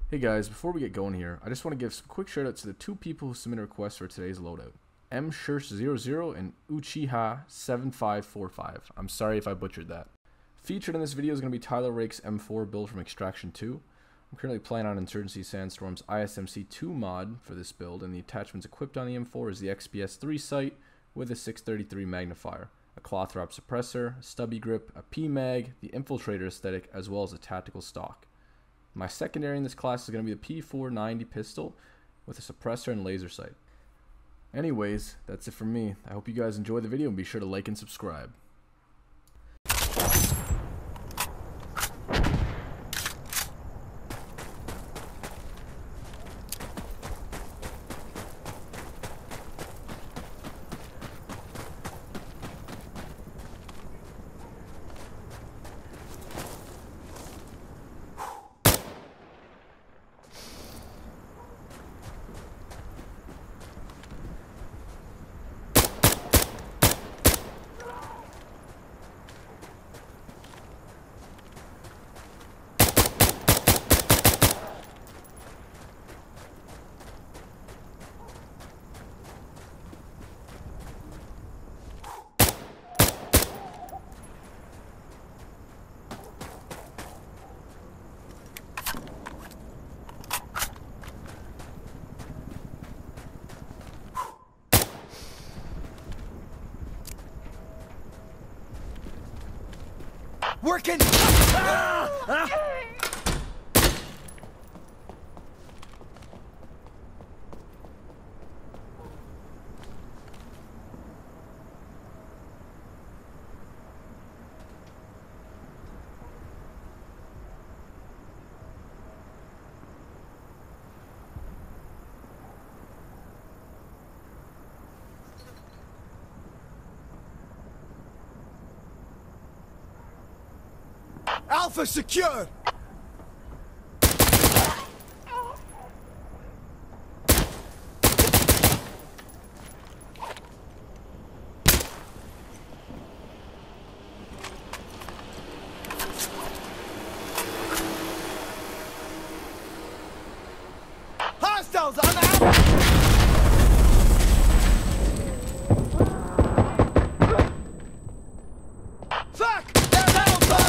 Hey guys, before we get going here, I just want to give some quick shoutouts to the two people who submitted requests for today's loadout. mshirsh00 and Uchiha7545. I'm sorry if I butchered that. Featured in this video is going to be Tyler Rake's M4 Build from Extraction 2. I'm currently playing on Insurgency Sandstorm's ISMC 2 mod for this build, and the attachments equipped on the M4 is the XPS 3 sight with a 633 magnifier, a cloth wrap suppressor, a stubby grip, a P-mag, the infiltrator aesthetic, as well as a tactical stock. My secondary in this class is going to be the P490 pistol with a suppressor and laser sight. Anyways, that's it from me. I hope you guys enjoy the video and be sure to like and subscribe. Working! Alpha secured! Hostiles on the fuck! There's Alpha!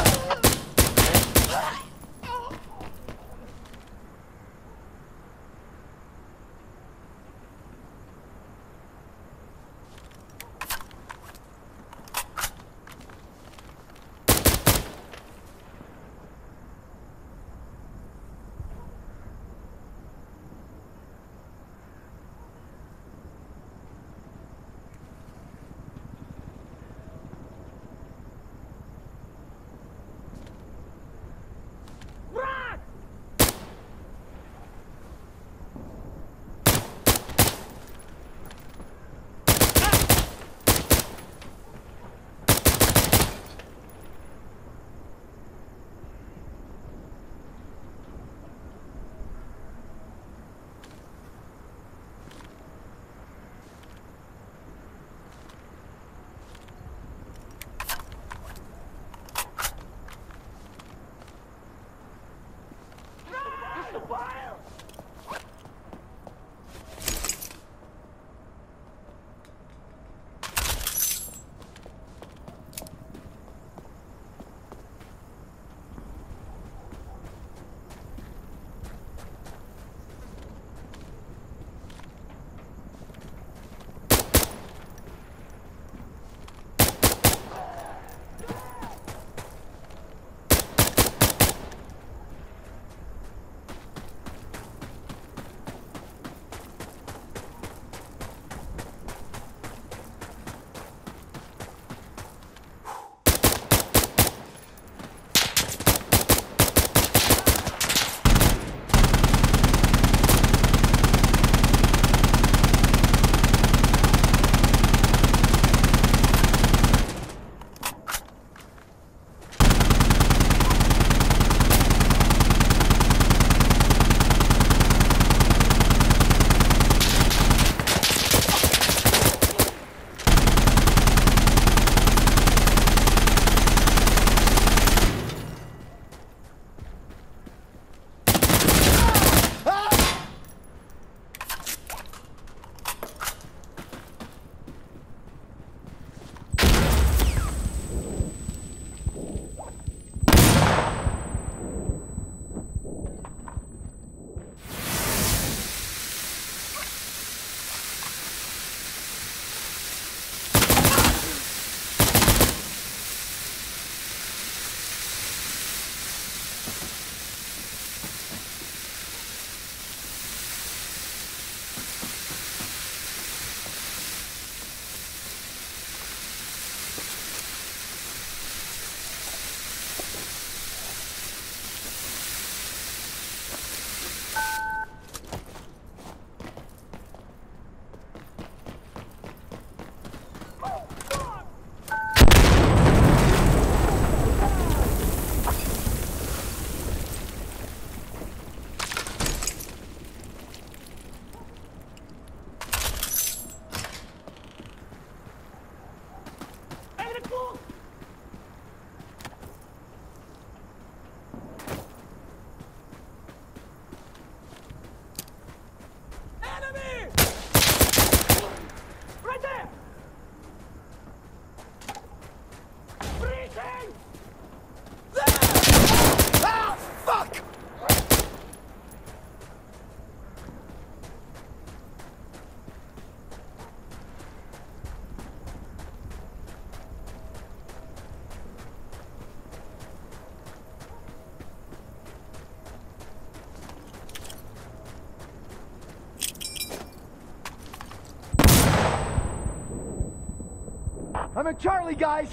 I'm at Charlie, guys!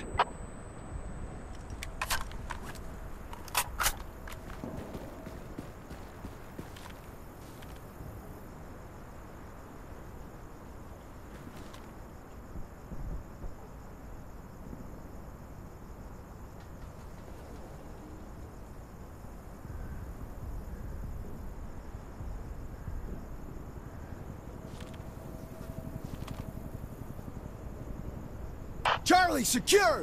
Charlie, secured!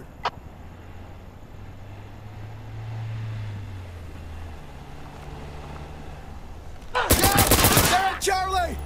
They're at Charlie!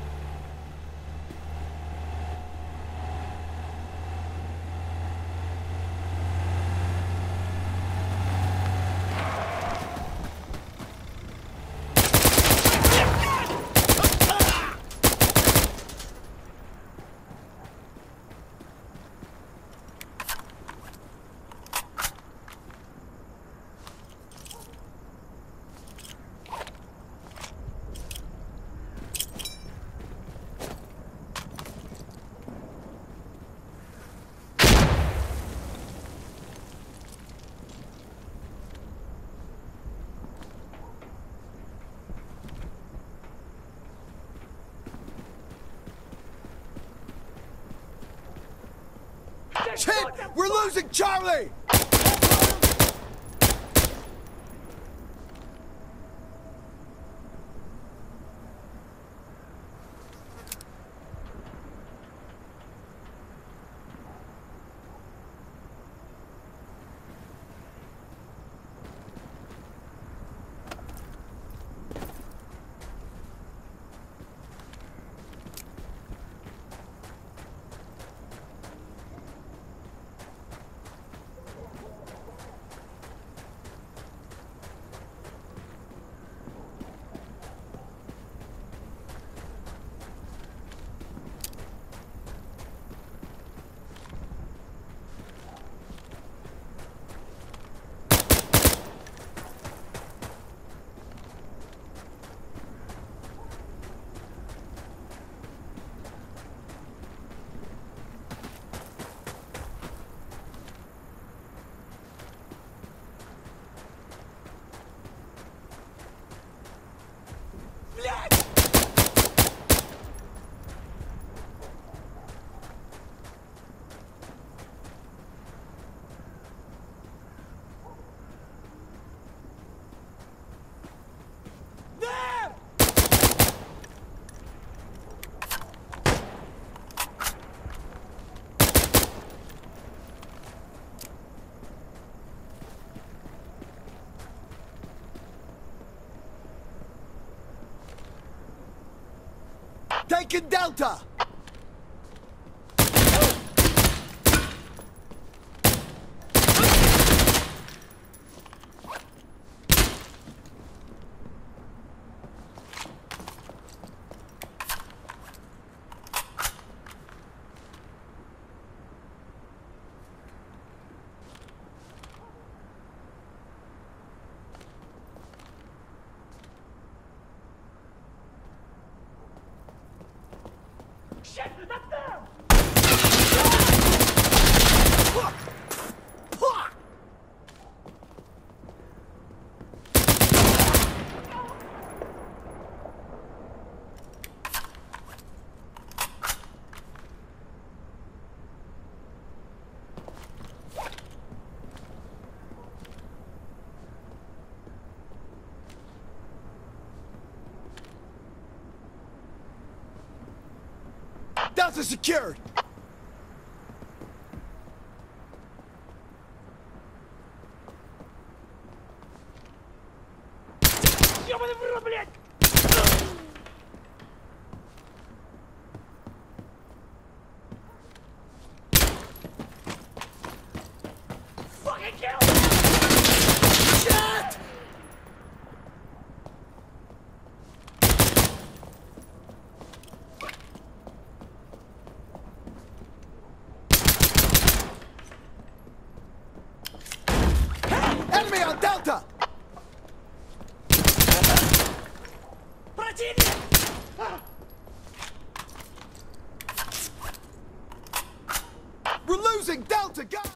Shit! We're losing Charlie! Taking Delta! Shit! That's them! Delta secured! Ёбаный в рот, блядь! Fucking kill! Shit! Enemy on Delta! Противник! We're losing Delta! Delta, got